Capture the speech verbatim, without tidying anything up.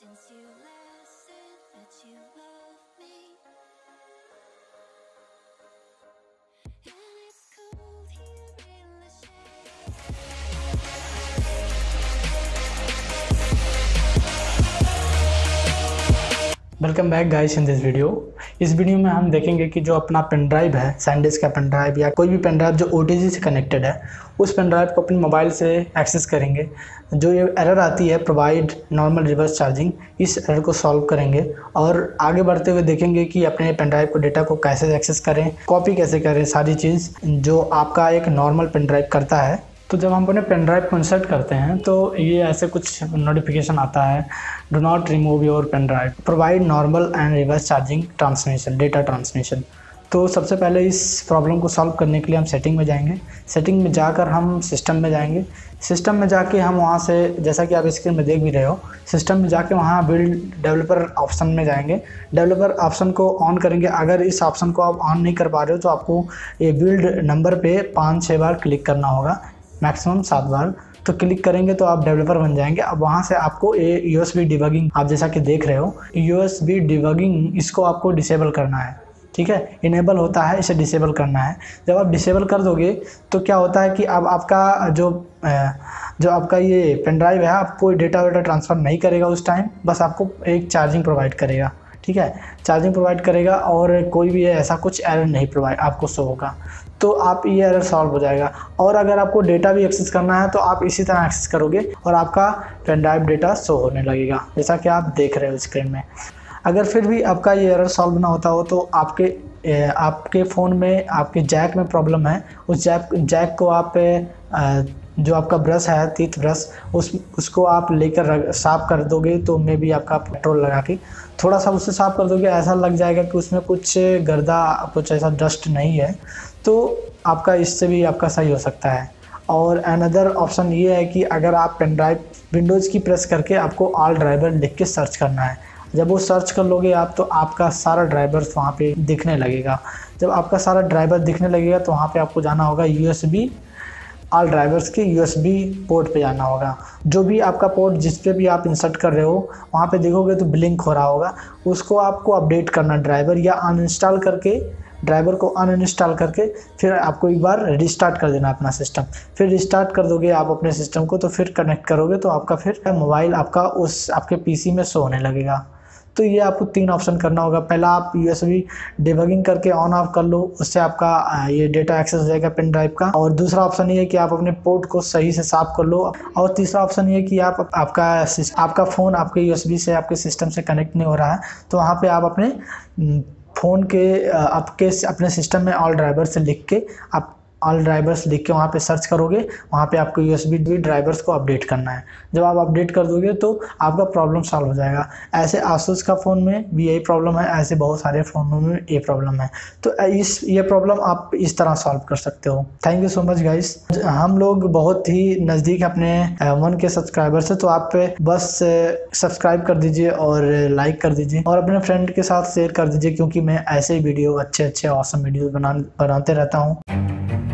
Since you last said that you love me, and it's cold here in the shade. Welcome back guys in this video. इस video में हम देखेंगे कि जो अपना pen drive है, सैंडिस्क का पेन ड्राइव या कोई भी पेन ड्राइव जो ओ टी जी से कनेक्टेड है, उस पेन ड्राइव को अपने मोबाइल से एक्सेस करेंगे। जो ये एरर आती है प्रोवाइड नॉर्मल रिवर्स चार्जिंग, इस एरर को सॉल्व करेंगे और आगे बढ़ते हुए देखेंगे कि अपने पेन ड्राइव को डेटा को कैसे एक्सेस करें, कॉपी कैसे करें, सारी चीज़ जो आपका एक नॉर्मल पेन ड्राइव करता है। तो जब हम अपने पेन ड्राइव को इंसर्ट करते हैं तो ये ऐसे कुछ नोटिफिकेशन आता है, do not remove your pen drive, provide normal and reverse charging transmission, data transmission. तो सबसे पहले इस प्रॉब्लम को सॉल्व करने के लिए हम सेटिंग में जाएंगे। सेटिंग में जाकर हम सिस्टम में जाएंगे। सिस्टम में जाके हम वहाँ से, जैसा कि आप स्क्रीन में देख भी रहे हो, सिस्टम में जाके वहाँ बिल्ड डेवलपर ऑप्शन में जाएंगे। डेवलपर ऑप्शन को ऑन करेंगे। अगर इस ऑप्शन को आप ऑन नहीं कर पा रहे हो तो आपको ये बिल्ड नंबर पे पाँच छः बार क्लिक करना होगा, मैक्सिमम सात बार। तो क्लिक करेंगे तो आप डेवलपर बन जाएंगे। अब वहाँ से आपको ये यूएसबी डिबगिंग, आप जैसा कि देख रहे हो यूएसबी डिबगिंग, इसको आपको डिसेबल करना है। ठीक है, इनेबल होता है, इसे डिसेबल करना है। जब आप डिसेबल कर दोगे तो क्या होता है कि अब आपका जो जो आपका ये पेन ड्राइव है, आप कोई डेटा वेटा ट्रांसफ़र नहीं करेगा उस टाइम, बस आपको एक चार्जिंग प्रोवाइड करेगा। ठीक है, चार्जिंग प्रोवाइड करेगा और कोई भी ऐसा कुछ एरर नहीं प्रोवाइड आपको शो होगा। तो आप ये एरर सॉल्व हो जाएगा। और अगर आपको डेटा भी एक्सेस करना है तो आप इसी तरह एक्सेस करोगे और आपका पेन ड्राइव डेटा शो होने लगेगा, जैसा कि आप देख रहे हो स्क्रीन में। अगर फिर भी आपका ये एरर सॉल्व ना होता हो तो आपके आपके फ़ोन में आपके जैक में प्रॉब्लम है, उस जैक जैक को आप जो आपका ब्रश है, टीथ ब्रश, उस उसको आप लेकर साफ़ कर दोगे तो मे भी आपका पेट्रोल लगा के थोड़ा सा उससे साफ़ कर दोगे, ऐसा लग जाएगा कि उसमें कुछ गर्दा, कुछ ऐसा डस्ट नहीं है, तो आपका इससे भी आपका सही हो सकता है। और अनदर ऑप्शन ये है कि अगर आप पेन ड्राइव विंडोज़ की प्रेस करके आपको ऑल ड्राइवर लिख के सर्च करना है। जब वो सर्च कर लोगे आप तो आपका सारा ड्राइवर्स वहाँ पे दिखने लगेगा। जब आपका सारा ड्राइवर दिखने लगेगा तो वहाँ पे आपको जाना होगा यूएसबी, ऑल ड्राइवर्स के यूएसबी पोर्ट पे जाना होगा। जो भी आपका पोर्ट जिस पे भी आप इंसर्ट कर रहे हो वहाँ पे देखोगे तो ब्लिंक हो रहा होगा, उसको आपको अपडेट करना ड्राइवर, या अनइंस्टॉल करके ड्राइवर को अनइंस्टॉल करके फिर आपको एक बार रिस्टार्ट कर देना अपना सिस्टम। फिर रिस्टार्ट कर दोगे आप अपने सिस्टम को तो फिर कनेक्ट करोगे तो आपका फिर मोबाइल आपका उस आपके पीसी में शो होने लगेगा। तो ये आपको तीन ऑप्शन करना होगा। पहला आप यूएसबी डिबगिंग करके ऑन ऑफ कर लो, उससे आपका ये डेटा एक्सेस हो जाएगा पेन ड्राइव का। और दूसरा ऑप्शन ये है कि आप अपने पोर्ट को सही से साफ कर लो। और तीसरा ऑप्शन ये है कि आप आपका आपका फ़ोन आपके यूएसबी से आपके सिस्टम से कनेक्ट नहीं हो रहा है तो वहाँ पे आप अपने फ़ोन के आपके अपने सिस्टम में ऑल ड्राइवर से लिख के आप ऑल ड्राइवर्स लिख के वहाँ पे सर्च करोगे, वहाँ पे आपको यूएसबी ड्राइवर्स को अपडेट करना है। जब आप अपडेट कर दोगे तो आपका प्रॉब्लम सॉल्व हो जाएगा। ऐसे आसूस का फ़ोन में भी यही प्रॉब्लम है, ऐसे बहुत सारे फ़ोनों में ये प्रॉब्लम है। तो इस ये प्रॉब्लम आप इस तरह सॉल्व कर सकते हो। Thank you so much guys. हम लोग बहुत ही नज़दीक अपने वन के सब्सक्राइबर से, तो आप बस सब्सक्राइब कर दीजिए और लाइक कर दीजिए और अपने फ्रेंड के साथ शेयर कर दीजिए, क्योंकि मैं ऐसे ही वीडियो अच्छे अच्छे ऑसम वीडियो बना बनाते रहता हूँ।